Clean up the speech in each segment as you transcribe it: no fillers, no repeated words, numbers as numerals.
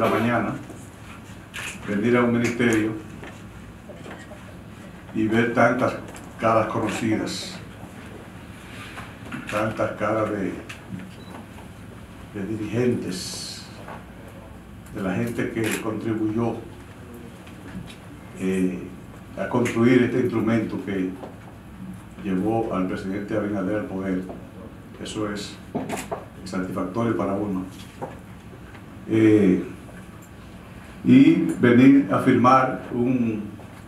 esta mañana, venir a un ministerio y ver tantas caras conocidas, tantas caras de dirigentes, de la gente que contribuyó a construir este instrumento que llevó al presidente Abinader al poder. Eso es satisfactorio para uno. Y venir a firmar un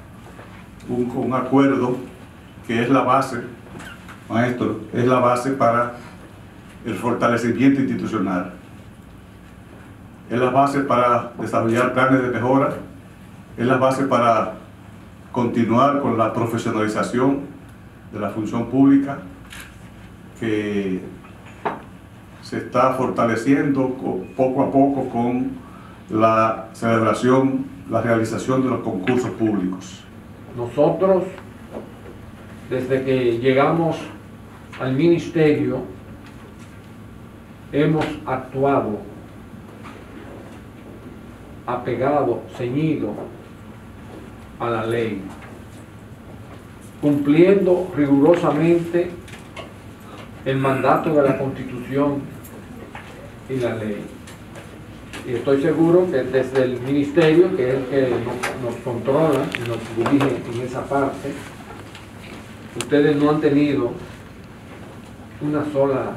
acuerdo que es la base, maestro, es la base para el fortalecimiento institucional. Es la base para desarrollar planes de mejora, es la base para continuar con la profesionalización de la función pública que se está fortaleciendo poco a poco con la celebración, la realización de los concursos públicos. Nosotros, desde que llegamos al ministerio, hemos actuado apegado, ceñido a la ley, cumpliendo rigurosamente el mandato de la Constitución y la ley. Y estoy seguro que desde el ministerio, que es el que nos controla y nos dirige en esa parte, ustedes no han tenido una sola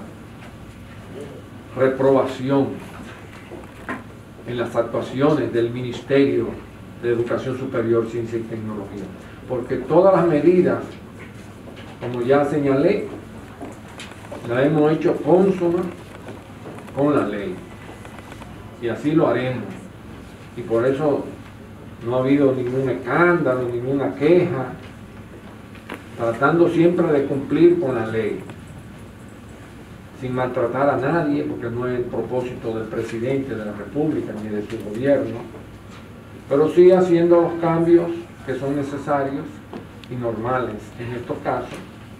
reprobación en las actuaciones del Ministerio de Educación Superior, Ciencia y Tecnología, porque todas las medidas, como ya señalé, las hemos hecho cónsonas con la ley, y así lo haremos, y por eso no ha habido ningún escándalo, ninguna queja, tratando siempre de cumplir con la ley, sin maltratar a nadie, porque no es el propósito del presidente de la República ni de su gobierno, pero sí haciendo los cambios que son necesarios y normales en estos casos,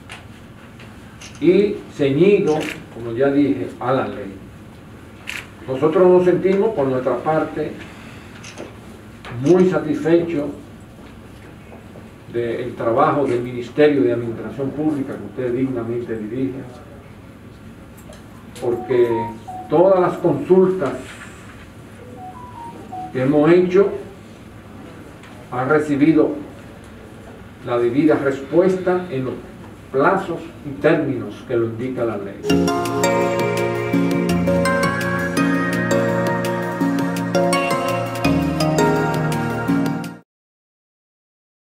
y ceñido, como ya dije, a la ley. Nosotros nos sentimos, por nuestra parte, muy satisfechos del trabajo del Ministerio de Administración Pública que usted dignamente dirige, porque todas las consultas que hemos hecho han recibido la debida respuesta en los plazos y términos que lo indica la ley.